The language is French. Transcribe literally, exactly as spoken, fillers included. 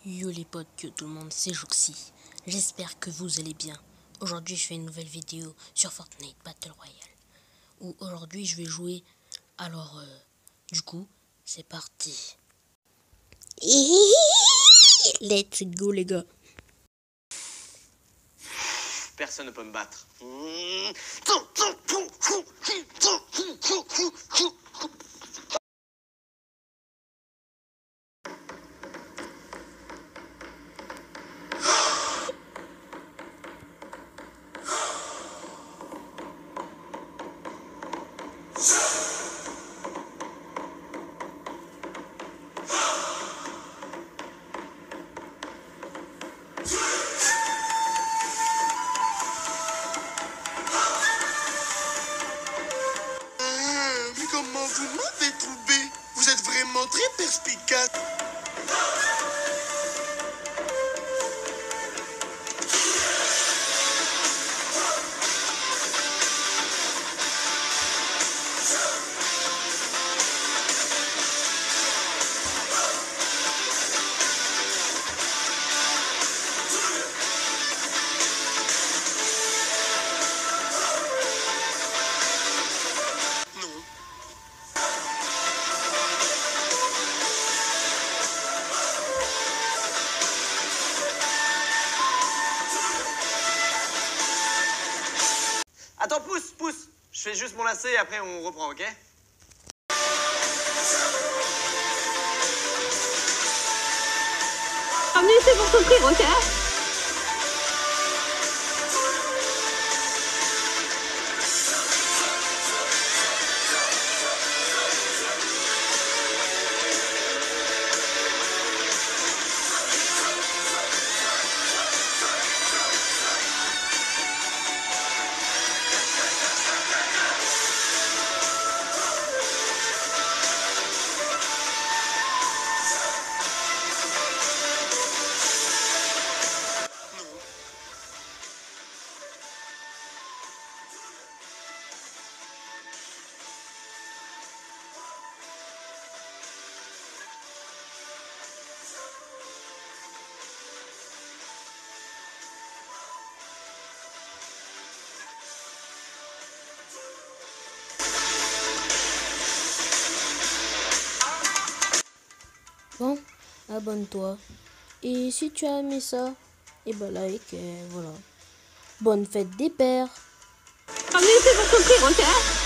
Yo les potes, que tout le monde, c'est Jouxi. J'espère que vous allez bien. Aujourd'hui je fais une nouvelle vidéo sur Fortnite Battle Royale. Où aujourd'hui je vais jouer. Alors euh, du coup c'est parti. Let's go les gars. Personne ne peut me battre. Comment vous m'avez trouvé? Vous êtes vraiment très perspicace. Attends, pousse, pousse. Je fais juste mon lacet et après on reprend, ok? Bienvenue, c'est pour souffrir, ok? Bon, abonne-toi. Et si tu as aimé ça, et bah like, et voilà. Bonne fête des pères. Bienvenue, c'est pour souffrir, ok?